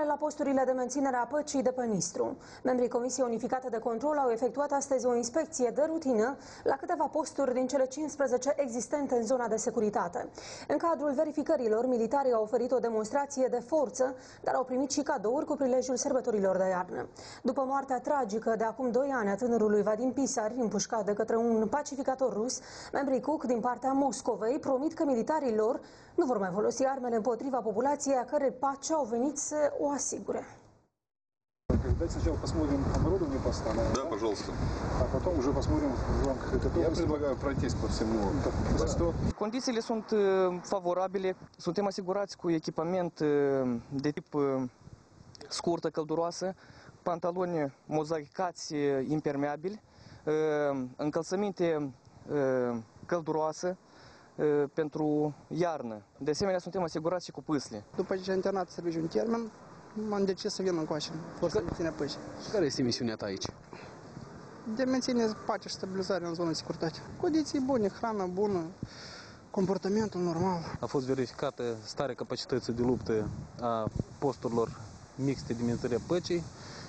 la posturile de menținere a păcii de pe Nistru. Membrii Comisiei Unificate de Control au efectuat astăzi o inspecție de rutină la câteva posturi din cele 15 existente în zona de securitate. În cadrul verificărilor, militarii au oferit o demonstrație de forță, dar au primit și cadouri cu prilejul sărbătorilor de iarnă. După moartea tragică de acum 2 ani a tânărului Vadim Pisari, împușcat de către un pacificator rus, membrii Cook din partea Moscovei promit că militarii lor nu vor mai folosi armele împotriva populației a cărei pace au venit să o asigure. Давайте сначала посмотрим оборудование поста. Да, пожалуйста. А потом уже посмотрим в рамках этой Я предлагаю пройтись по всему посту. Condițiile sunt favorabile. Suntem asigurați cu echipament de tip scurtă, călduroasă, pantaloni mozaicați impermeabili, încălțăminte călduroasă pentru iarnă. De asemenea, suntem asigurați și cu pâsle. După ce am terminat serviciul în termen, m-am decis să vin încoace, forța de menține păcii. Și care este misiunea ta aici? De menține pace și stabilizare în zona de securitate. Condiții bune, hrană bună, comportamentul normal. A fost verificată starea capacității de luptă a posturilor mixte de menținere a păcii,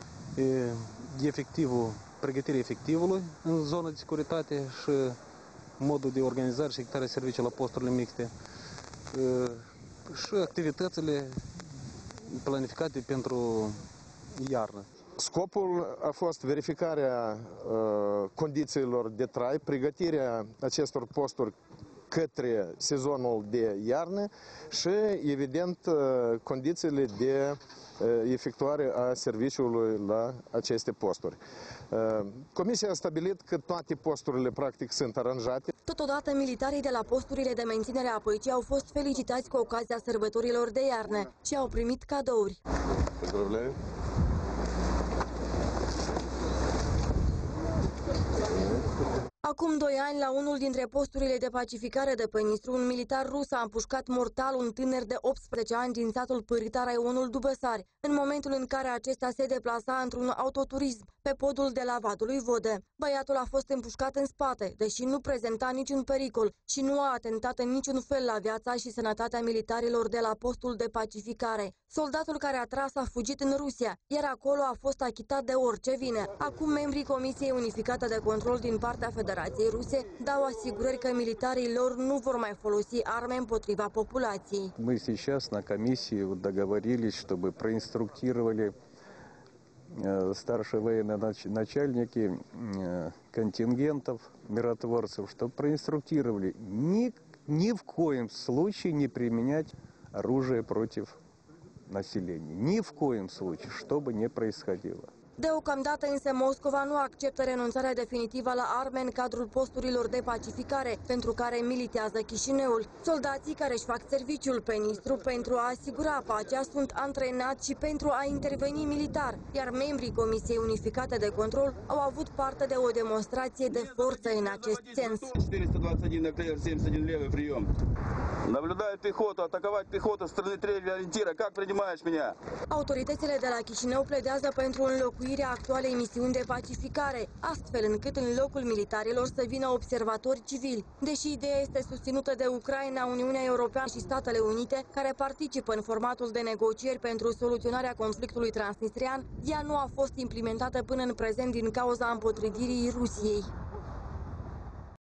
pregătirea efectivului în zona de securitate și modul de organizare și executare serviciului la posturile mixte și activitățile planificate pentru iarnă. Scopul a fost verificarea condițiilor de trai, pregătirea acestor posturi către sezonul de iarnă și, evident, condițiile de efectuare a serviciului la aceste posturi. Comisia a stabilit că toate posturile practic sunt aranjate. Totodată, militarii de la posturile de menținere a păcii au fost felicitați cu ocazia sărbătorilor de iarnă și au primit cadouri. Поздравляю. Acum 2 ani, la unul dintre posturile de pacificare de pe Nistru, un militar rus a împușcat mortal un tânăr de 18 ani din satul Pârita, raionul Dubăsari, în momentul în care acesta se deplasa într-un autoturism pe podul de la Vadului Vodă. Băiatul a fost împușcat în spate, deși nu prezenta niciun pericol și nu a atentat în niciun fel la viața și sănătatea militarilor de la postul de pacificare. Soldatul care a tras a fugit în Rusia, iar acolo a fost achitat de orice vină. Acum, membrii Comisiei Unificate de Control din partea Federației Ruse dau asigurări că militarii lor nu vor mai folosi arme împotriva populației. Мы сейчас на комиссии договорились, чтобы проинструктировали старшие военные начальники контингентов, миротворцев, чтобы проинструктировали ни в коем случае не применять оружие против населения. Ни в коем случае, что бы ни происходило. Deocamdată însă Moscova nu acceptă renunțarea definitivă la arme în cadrul posturilor de pacificare, pentru care militează Chișinăul. Soldații care își fac serviciul pe Nistru pentru a asigura pacea sunt antrenați și pentru a interveni militar, iar membrii Comisiei Unificate de Control au avut parte de o demonstrație de forță în acest sens. Наблюдаю пехоту, атаковать пехоту с стороны третьего ориентира. Как принимаешь меня? Autoritățile de la Chișinău pledează pentru înlocuirea actualei misiuni de pacificare, astfel încât în locul militarilor să vină observatori civili. Deși ideea este susținută de Ucraina, Uniunea Europeană și Statele Unite, care participă în formatul de negocieri pentru soluționarea conflictului transnistrian, ea nu a fost implementată până în prezent din cauza împotrivirii Rusiei.